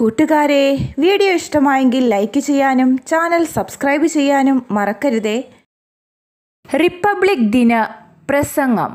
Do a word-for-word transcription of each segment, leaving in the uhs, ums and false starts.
കൂട്ടുകാരെ, വീഡിയോ ഇഷ്ടമായെങ്കിൽ ലൈക്ക് ചെയ്യാനും ചാനൽ സബ്സ്ക്രൈബ് ചെയ്യാനും മറക്കരുതേ. റിപ്പബ്ലിക് ദിന പ്രസംഗം.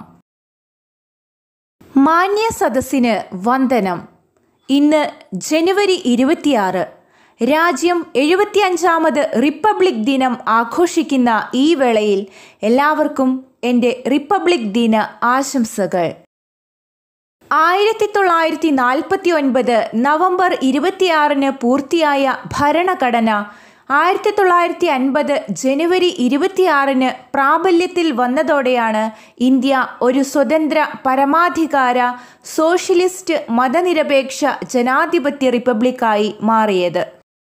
മാന്യ സദസ്സിന് വന്ദനം. ഇന്ന് ജനുവരി ഇരുപത്തിയാറ്. രാജ്യം എഴുപത്തിയഞ്ചാമത് റിപ്പബ്ലിക് ദിനം ആഘോഷിക്കുന്ന ഈ വേളയിൽ എല്ലാവർക്കും എൻ്റെ റിപ്പബ്ലിക് ദിന ആശംസകൾ. ആയിരത്തി തൊള്ളായിരത്തി നാൽപ്പത്തി ഒൻപത് നവംബർ ഇരുപത്തിയാറിന് പൂർത്തിയായ ഭരണഘടന ആയിരത്തി തൊള്ളായിരത്തി അൻപത് ജനുവരി ഇരുപത്തിയാറിന് പ്രാബല്യത്തിൽ വന്നതോടെയാണ് ഇന്ത്യ ഒരു സ്വതന്ത്ര പരമാധികാര സോഷ്യലിസ്റ്റ് മതനിരപേക്ഷ ജനാധിപത്യ റിപ്പബ്ലിക്കായി മാറിയത്.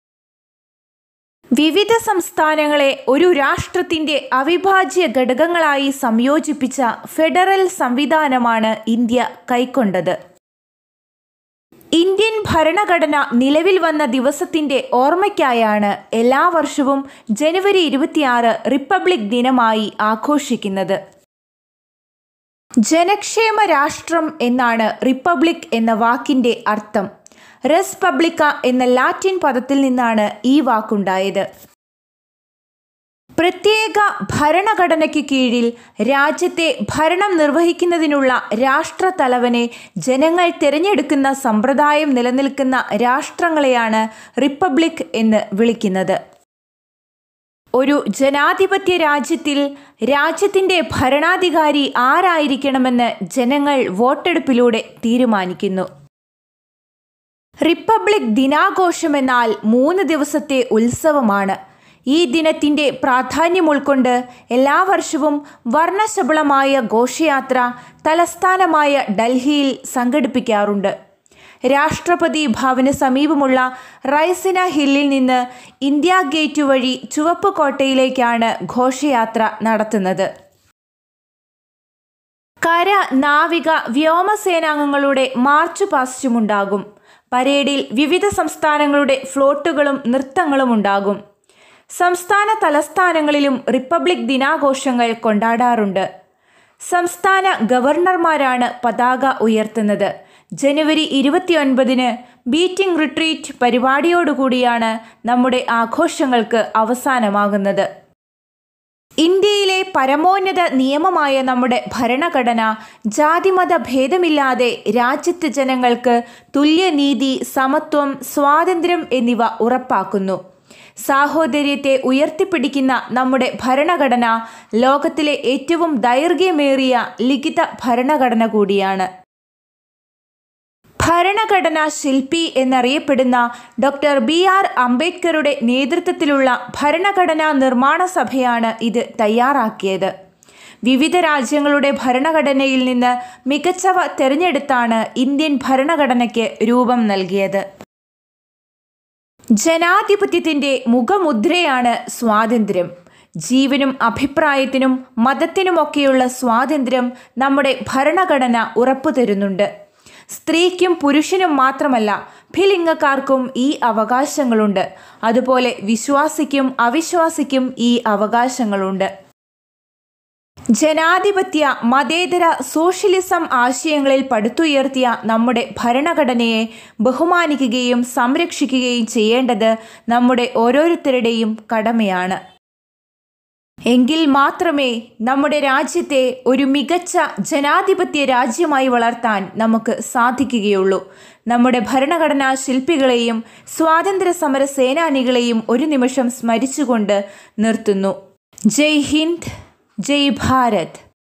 വിവിധ സംസ്ഥാനങ്ങളെ ഒരു രാഷ്ട്രത്തിൻ്റെ അവിഭാജ്യ ഘടകങ്ങളായി സംയോജിപ്പിച്ച ഫെഡറൽ സംവിധാനമാണ് ഇന്ത്യ കൈക്കൊണ്ടത്. ഇന്ത്യൻ ഭരണഘടന നിലവിൽ വന്ന ദിവസത്തിൻ്റെ ഓർമ്മയ്ക്കായാണ് എല്ലാ വർഷവും ജനുവരി ഇരുപത്തിയാറ് റിപ്പബ്ലിക് ദിനമായി ആഘോഷിക്കുന്നത്. ജനക്ഷേമ രാഷ്ട്രം എന്നാണ് റിപ്പബ്ലിക് എന്ന വാക്കിൻ്റെ അർത്ഥം. റെസ് പബ്ലിക്ക എന്ന ലാറ്റിൻ പദത്തിൽ നിന്നാണ് ഈ വാക്കുണ്ടായത്. പ്രത്യേക ഭരണഘടനയ്ക്ക് കീഴിൽ രാജ്യത്തെ ഭരണം നിർവഹിക്കുന്നതിനുള്ള രാഷ്ട്രത്തലവനെ ജനങ്ങൾ തിരഞ്ഞെടുക്കുന്ന സമ്പ്രദായം നിലനിൽക്കുന്ന രാഷ്ട്രങ്ങളെയാണ് റിപ്പബ്ലിക് എന്ന് വിളിക്കുന്നത്. ഒരു ജനാധിപത്യ രാജ്യത്തിൽ രാജ്യത്തിൻ്റെ ഭരണാധികാരി ആരായിരിക്കണമെന്ന് ജനങ്ങൾ വോട്ടെടുപ്പിലൂടെ തീരുമാനിക്കുന്നു. റിപ്പബ്ലിക് ദിനാഘോഷമെന്നാൽ മൂന്ന് ദിവസത്തെ ഉത്സവമാണ്. ഈ ദിനത്തിൻ്റെ പ്രാധാന്യം ഉൾക്കൊണ്ട് എല്ലാ വർഷവും വർണ്ണശബളമായ ഘോഷയാത്ര തലസ്ഥാനമായ ഡൽഹിയിൽ സംഘടിപ്പിക്കാറുണ്ട്. രാഷ്ട്രപതി ഭവന് സമീപമുള്ള റൈസിന ഹില്ലിൽ നിന്ന് ഇന്ത്യ ഗേറ്റ് വഴി ചുവപ്പ് കോട്ടയിലേക്കാണ് ഘോഷയാത്ര നടത്തുന്നത്. കര, നാവിക, വ്യോമസേനാംഗങ്ങളുടെ മാർച്ച് പാസ്റ്റുമുണ്ടാകും. പരേഡിൽ വിവിധ സംസ്ഥാനങ്ങളുടെ ഫ്ലോട്ടുകളും നൃത്തങ്ങളും ഉണ്ടാകും. സംസ്ഥാന തലസ്ഥാനങ്ങളിലും റിപ്പബ്ലിക് ദിനാഘോഷങ്ങൾ കൊണ്ടാടാറുണ്ട്. സംസ്ഥാന ഗവർണർമാരാണ് പതാക ഉയർത്തുന്നത്. ജനുവരി ഇരുപത്തിയൊൻപതിന് ബീറ്റിംഗ് റിട്രീറ്റ് പരിപാടിയോടുകൂടിയാണ് നമ്മുടെ ആഘോഷങ്ങൾക്ക് അവസാനമാകുന്നത്. ഇന്ത്യയിലെ പരമോന്നത നിയമമായ നമ്മുടെ ഭരണഘടന ജാതിമത ഭേദമില്ലാതെ രാജ്യത്തെ ജനങ്ങൾക്ക് തുല്യനീതി, സമത്വം, സ്വാതന്ത്ര്യം എന്നിവ ഉറപ്പാക്കുന്നു. സാഹോദര്യത്തെ ഉയർത്തിപ്പിടിക്കുന്ന നമ്മുടെ ഭരണഘടന ലോകത്തിലെ ഏറ്റവും ദൈർഘ്യമേറിയ ലിഖിത ഭരണഘടന കൂടിയാണ്. ഭരണഘടനാ ശില്പി എന്നറിയപ്പെടുന്ന ഡോക്ടർ ബി ആർ അംബേദ്കറുടെ നേതൃത്വത്തിലുള്ള ഭരണഘടനാ നിർമ്മാണ സഭയാണ് ഇത് തയ്യാറാക്കിയത്. വിവിധ രാജ്യങ്ങളുടെ ഭരണഘടനയിൽ നിന്ന് മികച്ചവ തിരഞ്ഞെടുത്താണ് ഇന്ത്യൻ ഭരണഘടനയ്ക്ക് രൂപം നൽകിയത്. ജനാധിപത്യത്തിൻ്റെ മുഖമുദ്രയാണ് സ്വാതന്ത്ര്യം. ജീവനും അഭിപ്രായത്തിനും മതത്തിനുമൊക്കെയുള്ള സ്വാതന്ത്ര്യം നമ്മുടെ ഭരണഘടന ഉറപ്പു തരുന്നുണ്ട്. സ്ത്രീക്കും പുരുഷനും മാത്രമല്ല, ഭിലിംഗക്കാർക്കും ഈ അവകാശങ്ങളുണ്ട്. അതുപോലെ വിശ്വാസിക്കും അവിശ്വാസിക്കും ഈ അവകാശങ്ങളുണ്ട്. ജനാധിപത്യ, മതേതര, സോഷ്യലിസം ആശയങ്ങളിൽ പടുത്തുയർത്തിയ നമ്മുടെ ഭരണഘടനയെ ബഹുമാനിക്കുകയും സംരക്ഷിക്കുകയും ചെയ്യേണ്ടത് നമ്മുടെ ഓരോരുത്തരുടെയും കടമയാണ്. എങ്കിൽ മാത്രമേ നമ്മുടെ രാജ്യത്തെ ഒരു മികച്ച ജനാധിപത്യ രാജ്യമായി വളർത്താൻ നമുക്ക് സാധിക്കുകയുള്ളൂ. നമ്മുടെ ഭരണഘടനാ ശില്പികളെയും സ്വാതന്ത്ര്യ സമര സേനാനികളെയും ഒരു നിമിഷം സ്മരിച്ചുകൊണ്ട് നിർത്തുന്നു. ജയ് ഹിന്ദ്, ജയ് ഭാരത്.